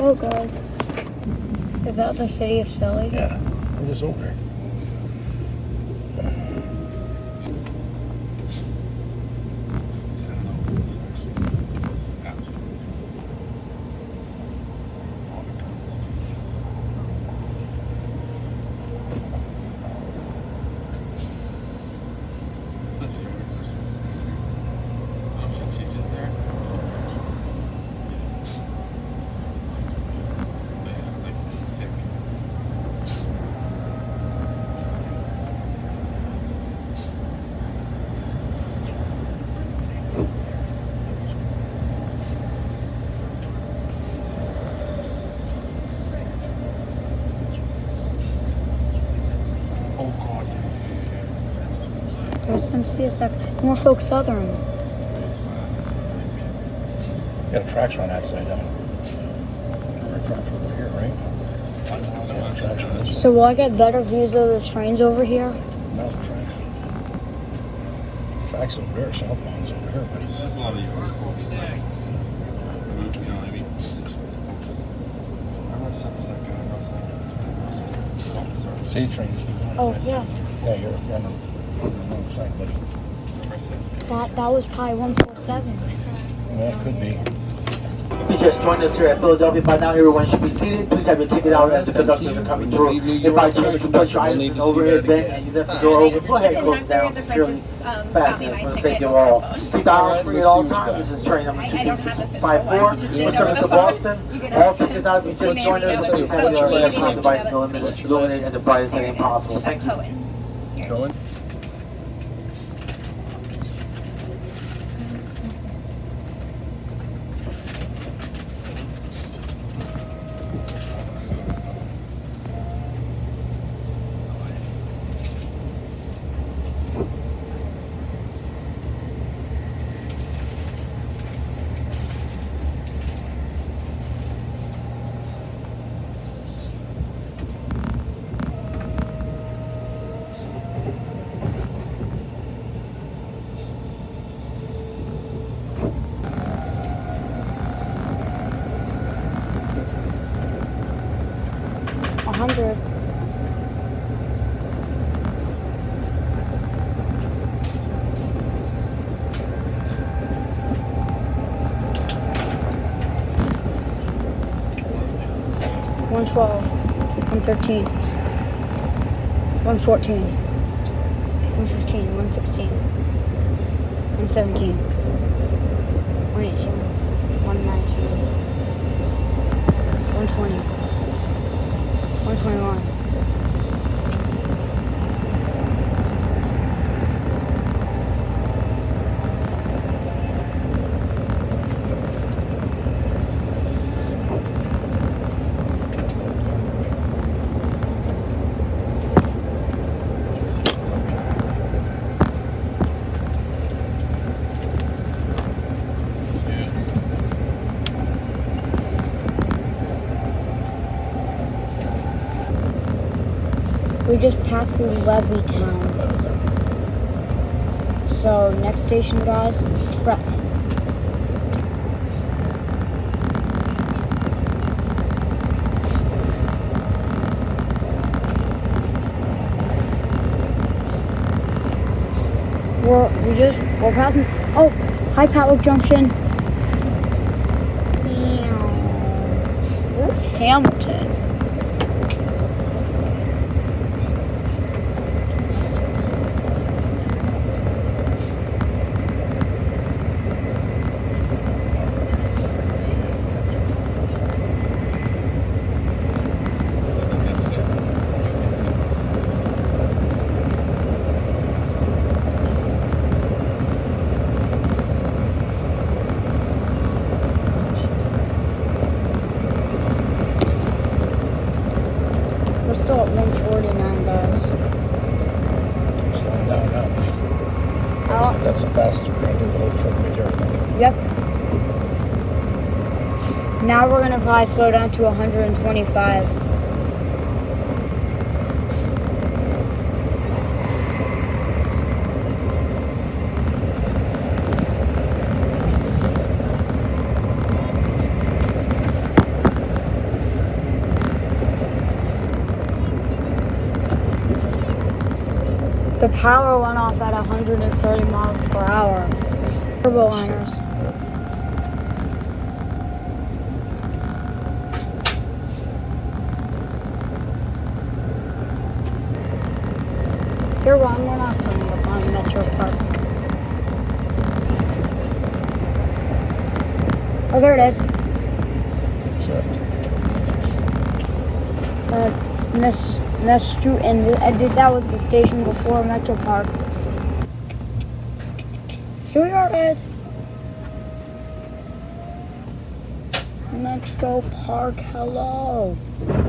Oh, guys. Is that the city of Philly? Yeah, we're just over here. There's some CSX. Norfolk Southern. Got a tracks on that side, though. Tracks over here, right? So will I get better views of the trains over here? No, tracks. Tracks over there, southbound's over here, buddy. There's a lot of your articles. You know what I mean? C trains. Oh, yeah. Yeah, you're on the wrong side, buddy. That was probably 147. Yeah, it could be. You just joined us here at Philadelphia. By now, everyone should be seated. Please have your ticket out as the conductors are coming through. If by chance you put your items over here, then and you left the door open, go ahead and close it down securely. Fasten it for the safety of all. Keep the aisles free at all times. This is train number 254. Returning to Boston. All tickets out. If you just joined us, please have your electronic devices illuminated at the brightest setting possible. Thank you. Going? $100. $112. $113. $114. $115. $116. $117. $118. $119. $120. 121. We just passed through Levittown. So next station, guys, Trenton. We're passing. Oh, High Power Junction. Where's Hamilton? Still at 149, guys. Slowing down now. That's the fastest we're going to do the whole trip right there, I think. Yep. Now we're going to probably slow down to 125. The power went off at 130 miles per hour. Turbo liners. You're wrong, we're not coming up on Metropark. Oh, there it is. Missed you, and I did that with the station before Metropark. Here we are, guys. Metropark, hello.